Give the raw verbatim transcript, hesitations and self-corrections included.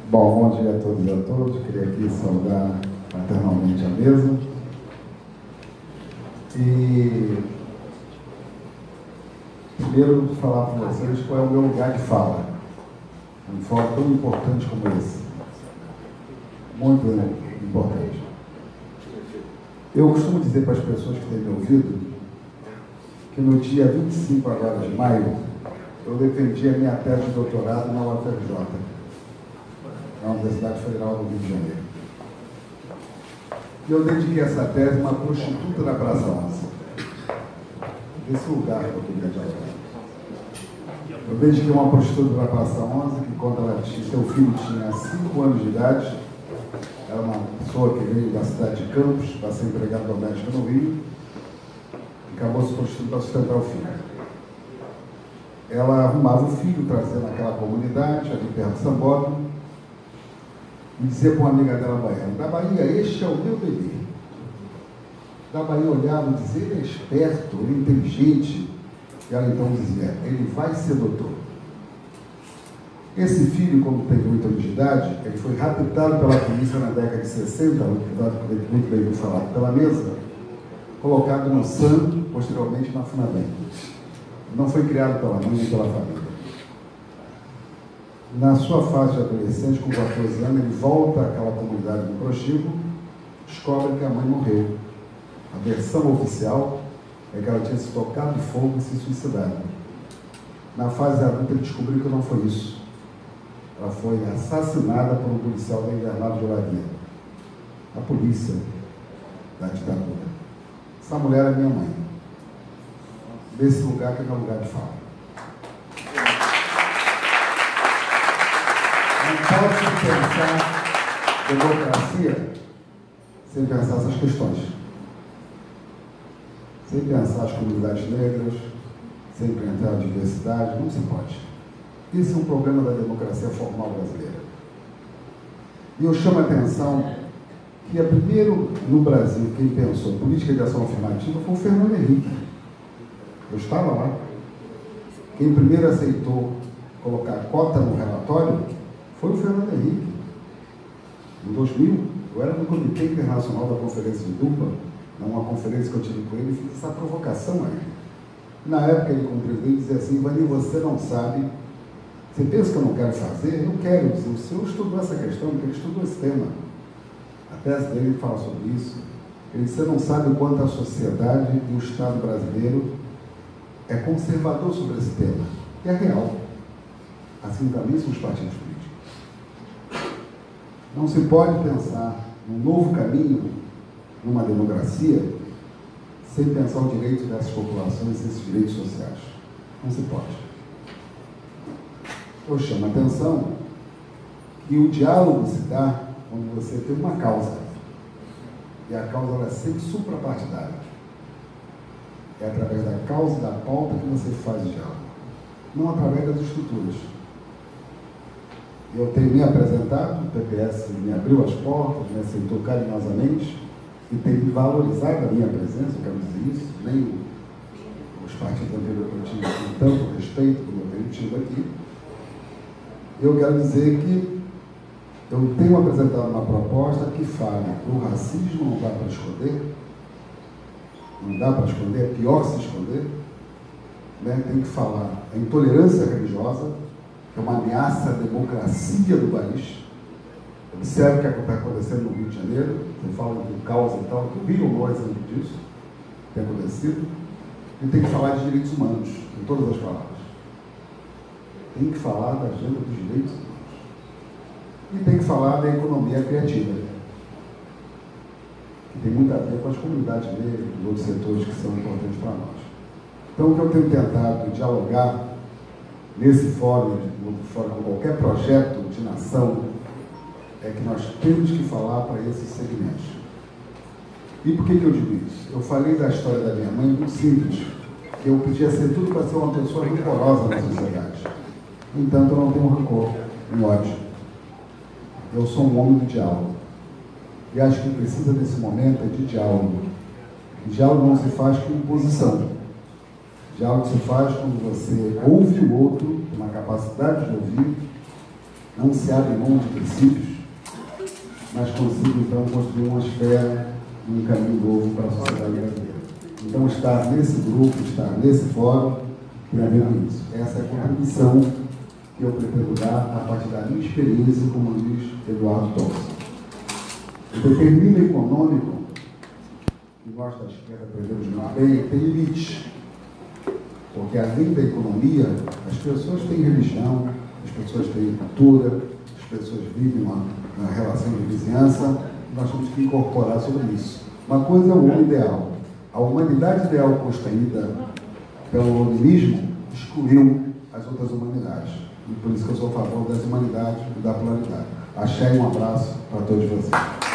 Bom, bom dia a todos e a todos. Queria aqui saudar fraternalmente a mesa. E primeiro falar para vocês qual é o meu lugar de fala. Um fórum tão importante como esse. Muito importante. Eu costumo dizer para as pessoas que têm me ouvido que no dia vinte e cinco agora de maio eu defendi a minha tese de doutorado na U F R J, na Universidade Federal do Rio de Janeiro. E eu dediquei essa tese a uma prostituta da Praça onze. Esse lugar que eu queria dialogar. Eu dediquei uma prostituta da Praça onze que, quando ela tinha, seu filho tinha cinco anos de idade, era uma pessoa que veio da cidade de Campos para ser empregada doméstica no Rio, e acabou se prostituindo para sustentar o filho. Ela arrumava o filho, trazia naquela comunidade, ali perto de Sambódromo, e dizia para uma amiga dela baiana: da Bahia, este é o meu bebê. Da Bahia olhava e dizia: ele é esperto, ele é inteligente. E ela então dizia: ele vai ser doutor. Esse filho, quando teve oito anos de idade, ele foi raptado pela polícia na década de sessenta, muito bem falado pela mesa, colocado no S A M, posteriormente na FUNABEM. Não foi criado pela mãe nem pela família. Na sua fase de adolescente, com quatorze anos, ele volta àquela comunidade do prostíbulo, descobre que a mãe morreu. A versão oficial é que ela tinha se tocado de fogo e se suicidado. Na fase adulta, ele descobriu que não foi isso. Ela foi assassinada por um policial da Invernada de Olaria. A polícia da ditadura. Essa mulher é minha mãe. Desse lugar que é meu lugar de fala. Não pode pensar democracia sem pensar essas questões. Sem pensar as comunidades negras, sem pensar a diversidade, não se pode. Esse é um problema da democracia formal brasileira. E eu chamo a atenção que, a primeiro no Brasil, quem pensou em política de ação afirmativa foi o Fernando Henrique. Eu estava lá. Quem primeiro aceitou colocar cota no relatório foi o Fernando Henrique. Em dois mil, eu era no Comitê Internacional da Conferência de Dupla, numa conferência que eu tive com ele, e fiz essa provocação a ele. Na época, ele, como presidente, dizia assim: Ivani, você não sabe, você pensa que eu não quero fazer? Eu quero. O senhor estudou essa questão, porque ele estudou esse tema. A tese dele fala sobre isso. Ele disse: você não sabe o quanto a sociedade e o Estado brasileiro é conservador sobre esse tema. E é real. Assim também são os partidos políticos. Não se pode pensar num novo caminho, numa democracia, sem pensar o direito dessas populações, esses direitos sociais. Não se pode. Eu chamo a atenção que o diálogo se dá quando você tem uma causa. E a causa ela é sempre suprapartidária. É através da causa e da pauta que você faz o diálogo, não através das estruturas. Eu tenho me apresentado, o P P S me abriu as portas, me aceitou carinhosamente e tem valorizado a minha presença, eu quero dizer isso, nem os partidos anteriores eu tive com tanto respeito como eu tenho tido aqui. Eu quero dizer que eu tenho apresentado uma proposta que fala que o racismo não dá para esconder, não dá para esconder, é pior se esconder, né? Tem que falar a intolerância religiosa, que é uma ameaça à democracia do país. Observe o que está acontecendo no Rio de Janeiro, você fala do caos e tal, que o Rio não é exemplo disso, tem acontecido, e tem que falar de direitos humanos, em todas as palavras. Tem que falar da agenda dos direitos humanos. E tem que falar da economia criativa, que tem muito a ver com as comunidades negras e outros setores que são importantes para nós. Então, o que eu tenho tentado dialogar nesse fórum, no fórum com qualquer projeto de nação, é que nós temos que falar para esses segmentos. E por que que eu digo isso? Eu falei da história da minha mãe muito simples, que eu podia ser tudo para ser uma pessoa rancorosa na sociedade. No entanto, eu não tenho rancor, nem ódio. Eu sou um homem do diálogo. E acho que precisa desse momento de diálogo. O diálogo não se faz com imposição. Diálogo se faz quando você ouve o outro, tem uma capacidade de ouvir, não se abre mão de princípios, mas consiga então construir uma esfera, um caminho novo para a sociedade brasileira. Então, estar nesse grupo, estar nesse fórum, tem a ver com isso. Essa é a contribuição que eu pretendo dar a partir da minha experiência como diz Eduardo Thompson. O determínio econômico, que nós da esquerda aprendemos muito bem, tem limites. Porque além da economia, as pessoas têm religião, as pessoas têm cultura, as pessoas vivem uma, uma relação de vizinhança, nós temos que incorporar sobre isso. Uma coisa é o homem ideal. A humanidade ideal construída pelo humanismo excluiu as outras humanidades. E por isso que eu sou a favor das humanidades e da pluralidade. Axé, um abraço para todos vocês.